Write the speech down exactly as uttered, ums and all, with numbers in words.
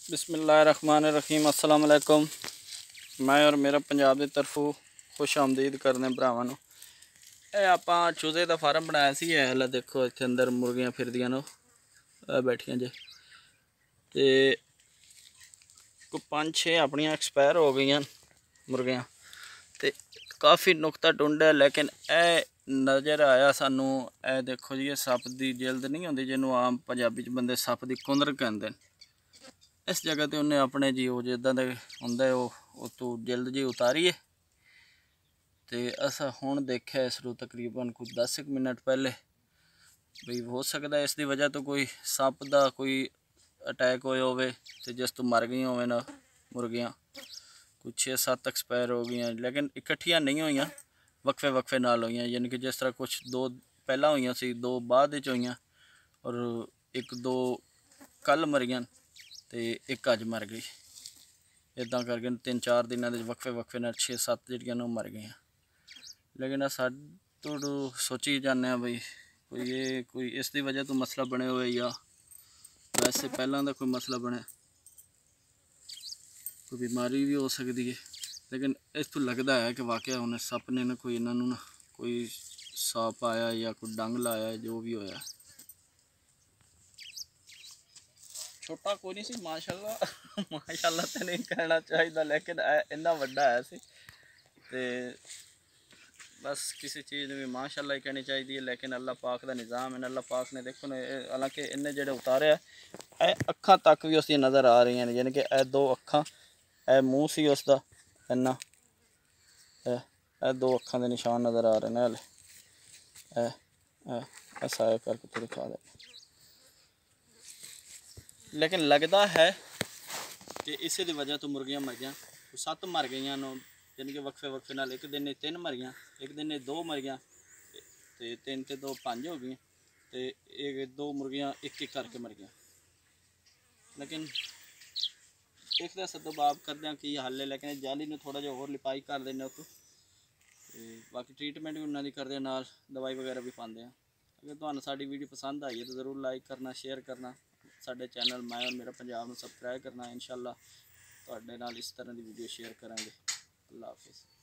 बिस्मिल्लाहिर्रहमानिर्रहीम अस्सलाम वालेकुम। मैं और मेरा पंजाब की तरफों खुश आमदीद करने भरावां नूं। ਇਹ ਆਪਾਂ ਚੂਜ਼ੇ ਦਾ ਫਾਰਮ ਬਣਾਇਆ ਸੀ। ਇਹ ਹਲਾ ਦੇਖੋ ਇੱਥੇ ਅੰਦਰ ਮੁਰਗੀਆਂ ਫਿਰਦੀਆਂ ਨੇ, ਇਹ ਬੈਠੀਆਂ ਜੇ ਤੇ ਕੋਈ ਪੰਜ ਛੇ ਆਪਣੀਆਂ ਐਕਸਪਾਇਰ ਹੋ ਗਈਆਂ ਮੁਰਗੀਆਂ ਤੇ ਕਾਫੀ ਨੁਕਤਾ ਟੁੰਡਾ। ਲੇਕਿਨ ਇਹ ਨਜ਼ਰ ਆਇਆ ਸਾਨੂੰ, ਇਹ ਦੇਖੋ ਜੀ, ਇਹ ਸੱਪ ਦੀ ਜਿਲਦ ਨਹੀਂ ਹੁੰਦੀ ਜਿਹਨੂੰ ਆਮ ਪੰਜਾਬੀ ਚ ਬੰਦੇ ਸੱਪ ਦੀ ਕੁੰਦਰ ਕਹਿੰਦੇ ਨੇ। इस जगह तो उन्हें अपने जी वो जिदा होंगे वो तू जिल्द जी उतारी है। तो असा हुण देखा इसनूं तकरीबन कोई दस एक मिनट पहले भी हो सकता है इसकी वजह तो कोई सप का कोई अटैक होया होवे ते जिस तो मर गई होवे ना मुर्गियां। कुछ छे सत्त एक्सपायर हो गई, लेकिन इकट्ठियां नहीं हुई, वक्फे वक्फे नाल हुई। यानी कि जिस तरह कुछ दो पहला हुई सी, दो बाद हुई और एक दो कल मरियां तो एक अज मर गई। इदा करके तीन चार दिन वक्फे वक्फे ने छे सत्त जड़ियां मर गई। लेकिन साडू सोची जाने बई कोई ये कोई इसकी वजह तो मसला बने हुए या वैसे पहला का कोई मसला बने, कोई बीमारी भी हो सकती है। लेकिन इस तो लगता है कि वाकया उन्हें सप ने ना कोई इन्हों ना कोई सांप आया या कोई डंग लाया, जो भी होया। छोटा कोई नहीं सी माशाल्लाह माशाल्लाह तो नहीं कहना चाहिए, लेकिन इन्ना वड्डा है सी ते बस किसी चीज़ भी माशाल्लाह ही कहनी चाहिए। लेकिन अल्लाह पाक का निज़ाम है। अल्लाह पाक ने देखो ना, हालांकि इन्हें जेडे उतारे है अखा तक भी उसकी नज़र आ रही हैं, यानी कि ए दो अखा ए मूँह सी उसका इन्ना ए दो अखा के निशान नज़र आ रहे हैं। हले ए ऐसा करके तो दिखा दे। लेकिन लगता है कि इसी की वजह तो मुर्गियां मर गई, सत्त मर गई, यानी कि वक्फे वक्फे नाल। एक दिन तीन मर गई, एक दिन दो मर गई, तो तीन तो दो पाँच हो गई, तो एक दो मुर्गियां एक एक करके मर गई। लेकिन एक सदोबाब करते हैं कि हल है, लेकिन जाली में थोड़ा जिहा होर लिपाई कर दें उतों, बाकी ट्रीटमेंट भी उन्होंने करते हैं, नाल दवाई वगैरह भी पाते हैं। अगर तुहानूं साडी वीडियो पसंद आई है तो ज़रूर लाइक करना, शेयर करना, साडे चैनल मैं और मेरा पंजाब में सबसक्राइब करना। इंशाअल्लाह तुहाडे नाल इस तरह की वीडियो शेयर करांगे। अल्लाह हाफिज़।